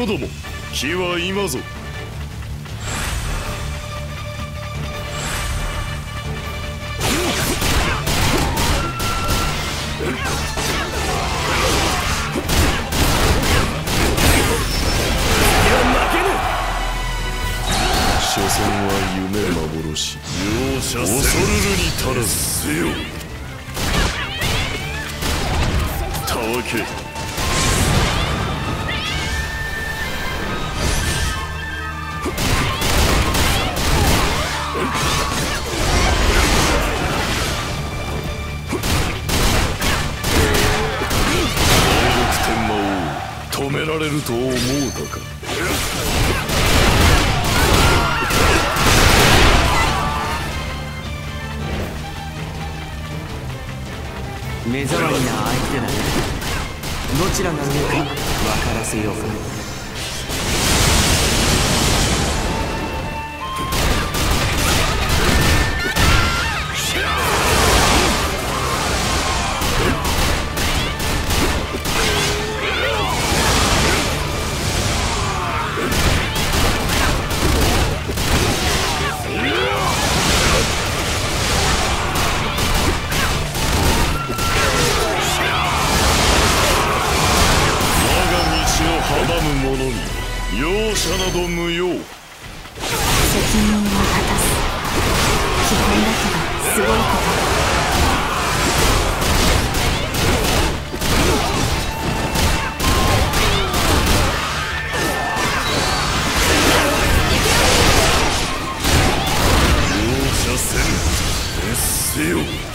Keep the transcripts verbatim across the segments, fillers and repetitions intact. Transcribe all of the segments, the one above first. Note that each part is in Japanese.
者ども、機は今ぞ。所詮は夢幻、容赦恐るるに足らずせよ。たわけ止められると思うたか。 目障りな相手だね。どちらが上か分からせようか。 阻む者に容赦など無用。責任を果たす。基本だけどすごいこと。 容赦せぬ。滅せよ。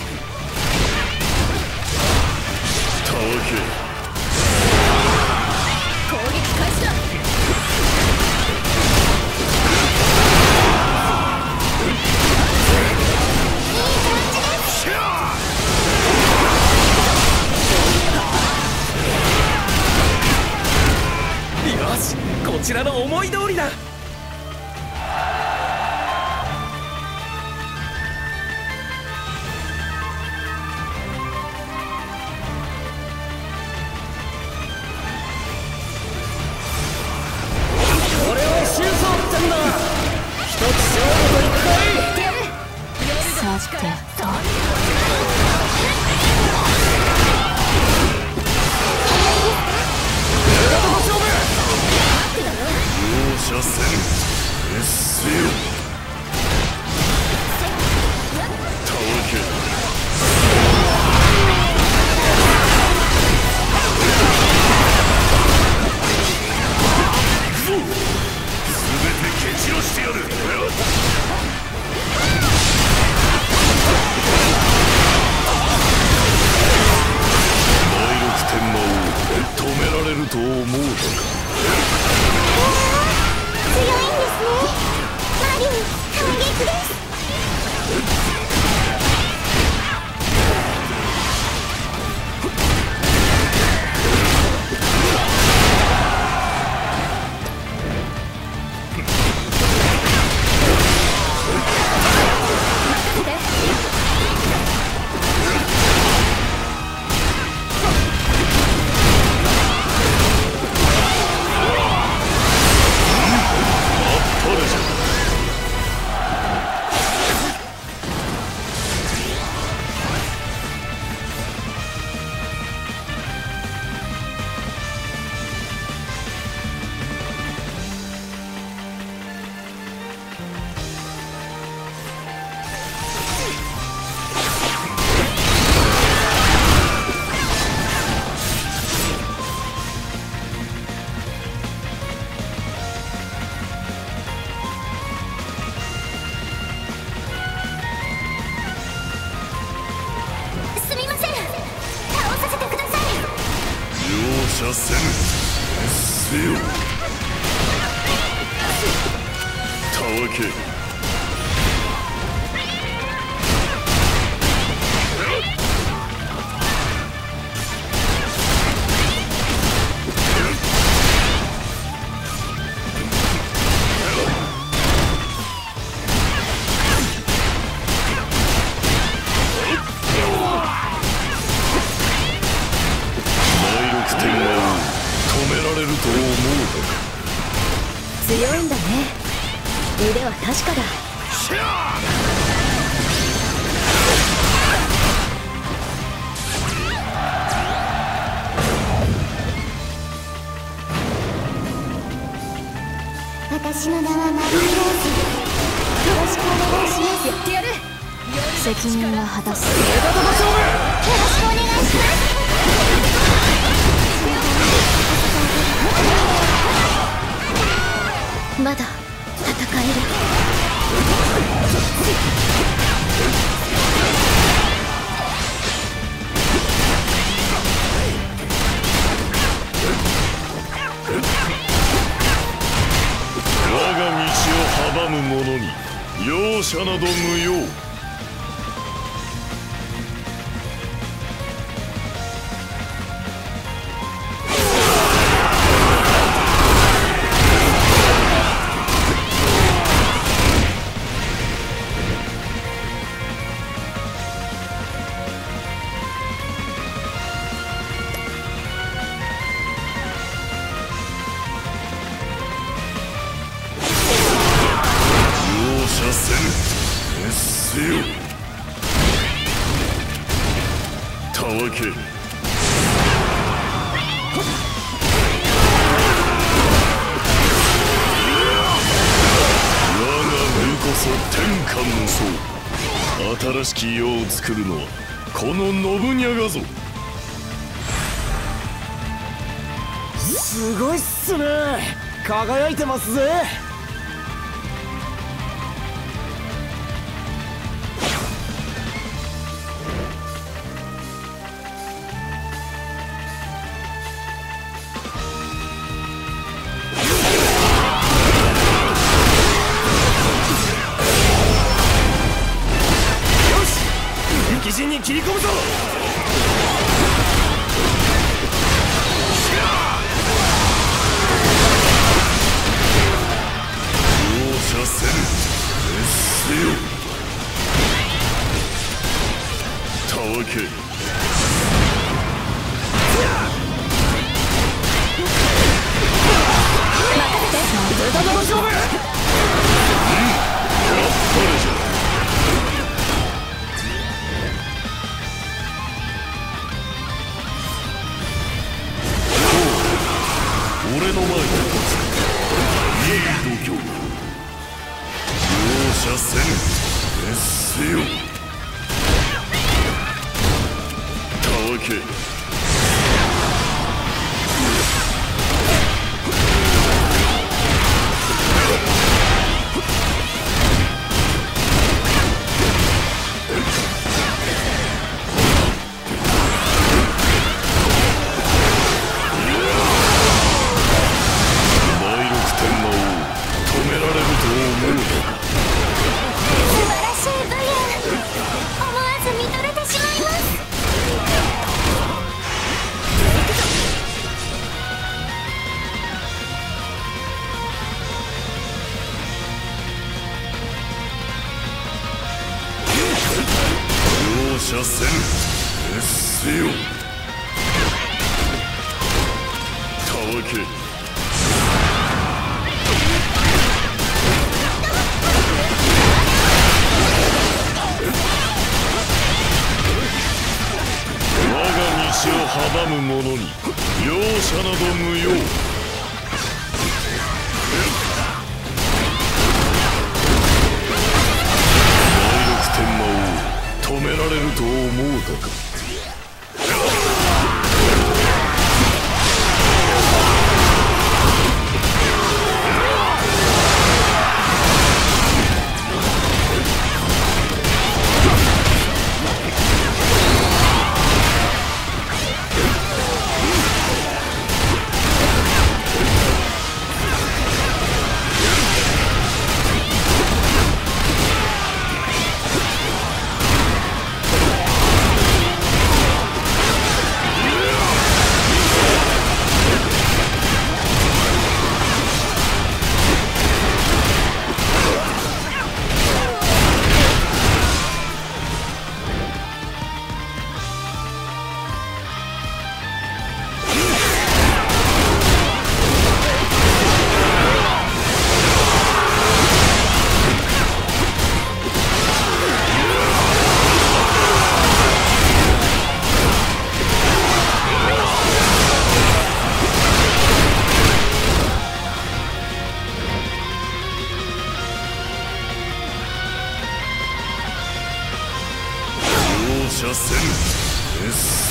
たわけこちらの思い通りだ。俺を収束ってんだ。一つ勝負といくかい。 さてと容赦せぬ。滅せよ。たわけ全て蹴散らしてやる。第六天魔を止められると思うたか。 強いんですね。マリン感激です。 容赦せぬ。滅せよ。たわけ止められると思うか。 強いんだね。腕は確かだ。私の名はマリーローズ。よろしくお願いします。やってやる。責任は果たす。よろしくお願いします。まだ戦える。 我が道を阻む者に容赦など無用。たわけ。我が目こそ天下無双。新しき世を作るのはこの信長ぞ。 すごいっすね。輝いてますぜ。 敵陣に切り込むぞ。 容赦せぬ。滅せよ。たわけ。 任せて。 出たぞ勝負。うん、やっぱりじゃ。俺の前に立ついい度胸。容赦せぬ。滅せよ。たわけ。容赦せぬ。滅せよ。たわけ。我が道を阻む者に容赦など無用。止められると思うたか。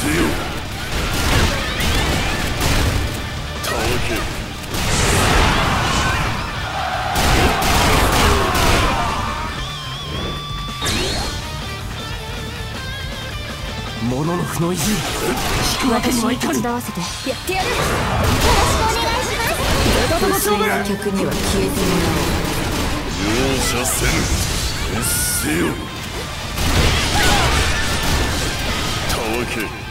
せよ。たわけ。 モノノフの意地引くわけにはいかん。 手伝わせてやってやる。よろしくお願いします。不粋な曲には消えてもらおう。 容赦せぬ。決せよ。たわけ。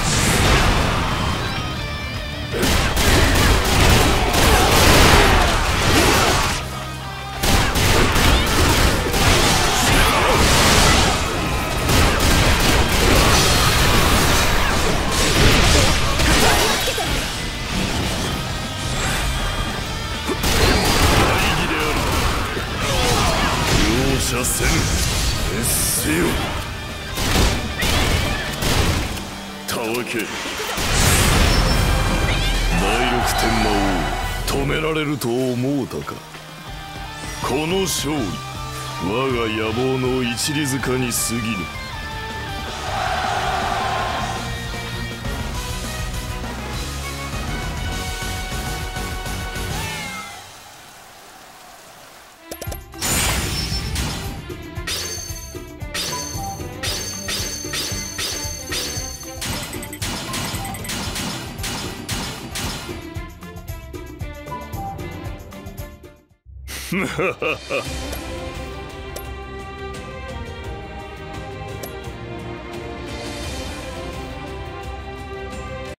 容赦せぬ。決せよ。たわけ。第六天魔を止められると思うたか。この勝利、我が野望の一里塚に過ぎぬ。